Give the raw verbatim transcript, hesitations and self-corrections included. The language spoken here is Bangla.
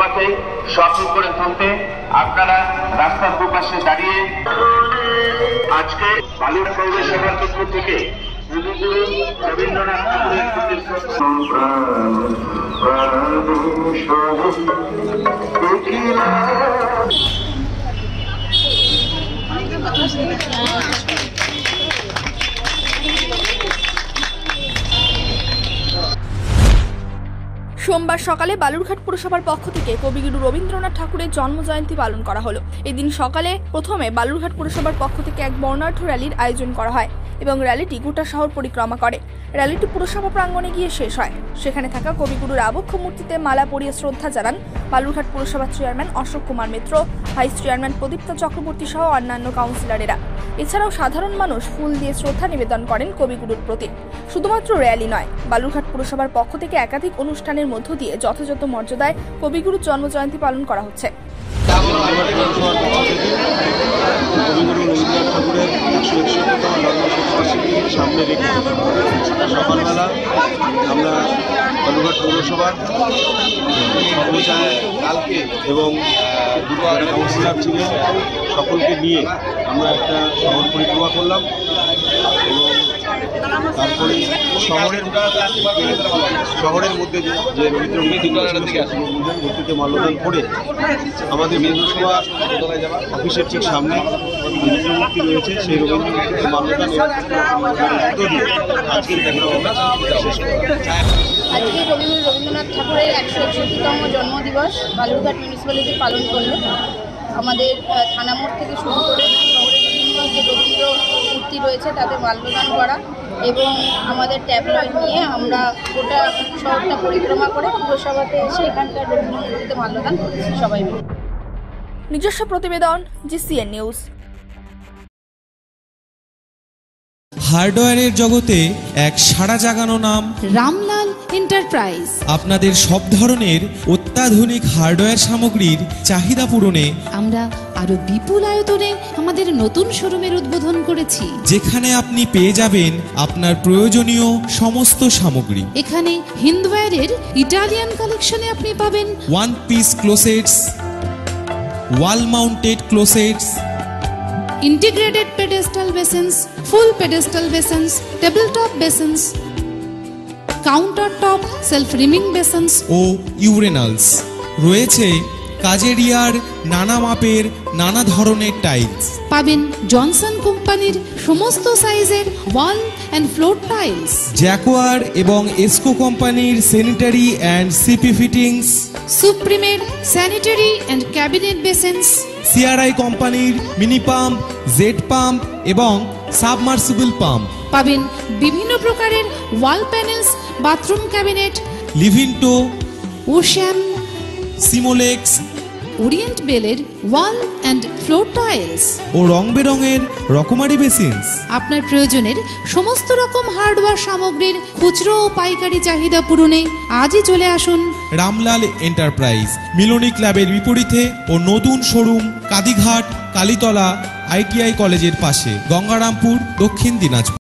পরিক্রমাকে সফল করে তুলতে আপনারা রাস্তার দুপাশে দাঁড়িয়ে আজকে বালুরঘাট পৌরসভার পক্ষ থেকে কবিগুরু রবীন্দ্রনাথ ঠাকুরের প্রতি সোমবার সকালে বালুরঘাট পুরসভার পক্ষ থেকে কবিগুরু রবীন্দ্রনাথ ঠাকুরের জন্মজয়ন্তী পালন করা হলো। এদিন সকালে প্রথমে বালুরঘাট পুরসভার পক্ষ থেকে এক বর্ণাঢ্য র্যালির আয়োজন করা হয় এবং র্যালিটি গোটা শহর পরিক্রমা করে। র্যালিটি পুরসভা প্রাঙ্গণে গিয়ে শেষ হয়। সেখানে থাকা কবিগুরুর আবক্ষ মূর্তিতে মালা পরিয়ে শ্রদ্ধা জানান বালুরঘাট পুরসভার chairman Ashok Kumar Mitra, vice chairman Pradipta Chakraborty সহ অন্যান্য কাউন্সিলরেরা। এছাড়াও সাধারণ মানুষ ফুল দিয়ে শ্রদ্ধা নিবেদন করেন কবিগুরুর প্রতি। শুধুমাত্র র্যালি নয়, বালুরঘাট পুরসভার পক্ষ থেকে একাধিক অনুষ্ঠানের মধ্য দিয়ে যথাযথ মর্যাদায় কবিগুরুর জন্মজয়ন্তী পালন করা হচ্ছে। কবিগুরু রবীন্দ্রনাথ ঠাকুরের একশো একষট্টিতম জন্মশতবার্ষিকীর সামনে রেখে সকালবেলা আমরা বালুরঘাট পৌরসভার কর্মচারী কালকে এবং দুটো কাউন্সিলর ছিলেন সকলকে নিয়ে আমরা একটা শহর পরিক্রমা করলাম এবং তারপরে শহরের শহরের মধ্যে যে রবীন্দ্র মূর্তিতে মাল্যদান করে আমাদের পৌরসভা অফিসের ঠিক সামনে রবীন্দ্র মূর্তি রয়েছে, সেই রবীন্দ্র মূর্তিতে মাল্যদান আজকের শেষ করা। আজকে কবিগুরু রবীন্দ্রনাথ ঠাকুরের একশো একষট্টিতম জন্মদিবস বালুরঘাট মিউনিসিপ্যালিটি পালন করলো। আমাদের থানা মোড় থেকে শুরু করে শহরের বিভিন্ন যে রবীন্দ্র মূর্তি রয়েছে তাতে মাল্যদান করা এবং আমাদের ট্যাবলয়েড নিয়ে আমরা গোটা শহরটা পরিক্রমা করে পুরসভাতে এসে এখানকার রবীন্দ্র মূর্তিতে মাল্যদান করেছি সবাই মিলে। নিজস্ব প্রতিবেদন, জিসিএন নিউজ। হার্ডওয়্যারের জগতে এক সাড়া জাগানো নাম রামলাল এন্টারপ্রাইজ। আপনাদের সব ধরনের অত্যাধুনিক হার্ডওয়্যার সামগ্রীর চাহিদা পূরণে আমরা আরো বিপুল আয়তনে আমাদের নতুন শোরুমের উদ্বোধন করেছি, যেখানে আপনি পেয়ে যাবেন আপনার প্রয়োজনীয় সমস্ত সামগ্রী। এখানে হিন্দওয়্যারের ইটালিয়ান কালেকশনে আপনি পাবেন one piece closets, wall mounted closets, integrated pedestal basins, full pedestal basins, table top basins, counter top self rimming basins ও ইউরেনালস। রয়েছে কাজেরিয়ার নানা মাপের নানা ধরনের টাইলস। পাবেন জনসন কোম্পানির সমস্ত সাইজের wall and floor tiles, Jaquar এবং এসকো কোম্পানির স্যানিটারি অ্যান্ড সিপি ফিটিংস, সুপ্রিমের sanitary and cabinet basins, CRI কোম্পানির মিনি পাম্প, জেড পাম্প এবং সাবমার্সিবল পাম্প। পাবেন বিভিন্ন প্রকারের ওয়াল প্যানেলস, বাথরুম ক্যাবিনেট, লিভিন্টো, ওশ্যাম, সিমোলেক্স, ওরিয়েন্ট বেলের ওয়াল অ্যান্ড ফ্লোর টাইলস ও রং বেরঙের রকমারি বেসিনস। আপনার প্রয়োজনের সমস্ত রকম হার্ডওয়্যার সামগ্রীর খুচরো ও পাইকারি চাহিদা পূরণে আজই চলে আসুন রামলাল এন্টারপ্রাইজ, মিলনী ক্লাবের বিপরীতে ও নতুন শোরুম কাদিঘাট কালীতলা আইটিআই কলেজের পাশে, গঙ্গারামপুর, দক্ষিণ দিনাজপুর।